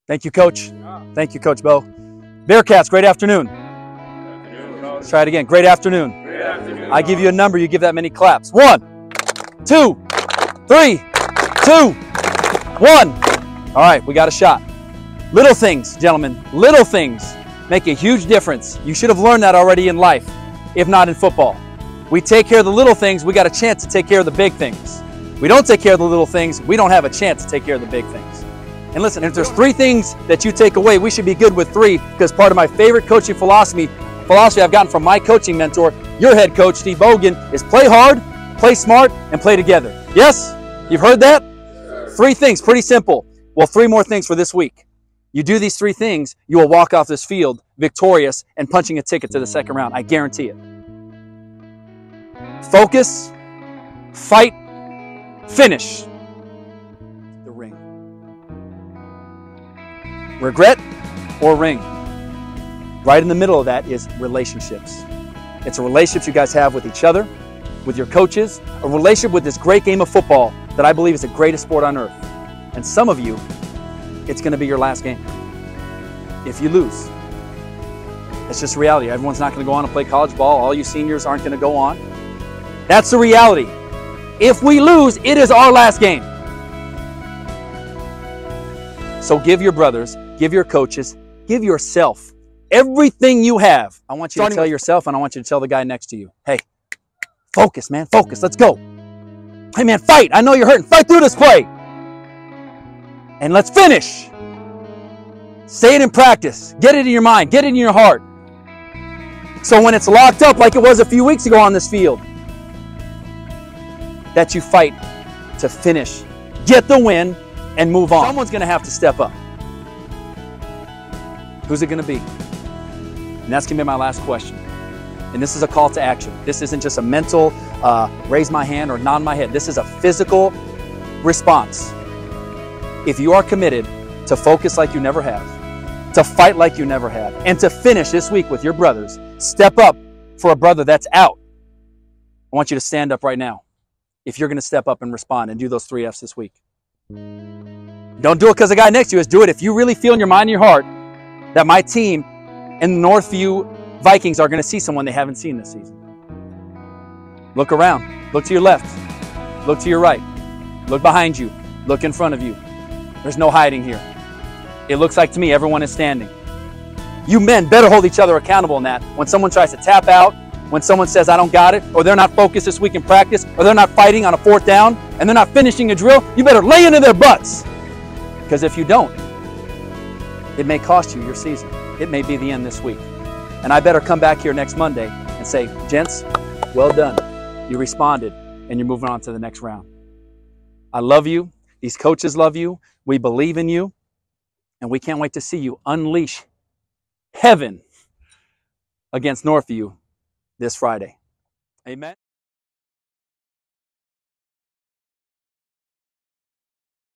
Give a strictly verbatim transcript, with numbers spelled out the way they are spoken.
Thank you, Coach. Thank you, Coach Bo. Bearcats, great afternoon. Let's try it again. Great afternoon. Great afternoon. I give you a number, you give that many claps. One, two, three, two, one. All right, we got a shot. Little things, gentlemen, little things make a huge difference. You should have learned that already in life, if not in football. We take care of the little things, we got a chance to take care of the big things. We don't take care of the little things, we don't have a chance to take care of the big things. And listen, if there's three things that you take away, we should be good with three, because part of my favorite coaching philosophy, philosophy I've gotten from my coaching mentor, your head coach, Steve Bogan, is play hard, play smart, and play together. Yes? You've heard that? Yes. Three things, pretty simple. Well, three more things for this week. You do these three things, you will walk off this field victorious and punching a ticket to the second round. I guarantee it. Focus, fight, finish. The ring. Regret or ring. Right in the middle of that is relationships. It's a relationship you guys have with each other, with your coaches, a relationship with this great game of football that I believe is the greatest sport on earth. And some of you, it's going to be your last game. If you lose, it's just reality. Everyone's not going to go on and play college ball. All you seniors aren't going to go on. That's the reality. If we lose, it is our last game. So give your brothers, give your coaches, give yourself everything you have. I want you to tell yourself, and I want you to tell the guy next to you, hey, focus, man, focus, let's go. Hey, man, fight. I know you're hurting. Fight through this play. And let's finish. Say it in practice. Get it in your mind. Get it in your heart. So when it's locked up like it was a few weeks ago on this field, that you fight to finish, get the win, and move on. Someone's going to have to step up. Who's it going to be? And that's going to be my last question. And this is a call to action. This isn't just a mental uh, raise my hand or nod my head. This is a physical response. If you are committed to focus like you never have, to fight like you never have, and to finish this week with your brothers, step up for a brother that's out. I want you to stand up right now if you're going to step up and respond and do those three F's this week. Don't do it because the guy next to you is. Do it if you really feel in your mind and your heart that my team and the Northview Vikings are going to see someone they haven't seen this season. Look around. Look to your left. Look to your right. Look behind you. Look in front of you. There's no hiding here. It looks like to me everyone is standing. You men better hold each other accountable in that. When someone tries to tap out, when someone says I don't got it, or they're not focused this week in practice, or they're not fighting on a fourth down, and they're not finishing a drill, you better lay into their butts. Because if you don't, it may cost you your season. It may be the end this week. And I better come back here next Monday and say, gents, well done. You responded, and you're moving on to the next round. I love you. These coaches love you. We believe in you. And we can't wait to see you unleash heaven against Northview this Friday. Amen.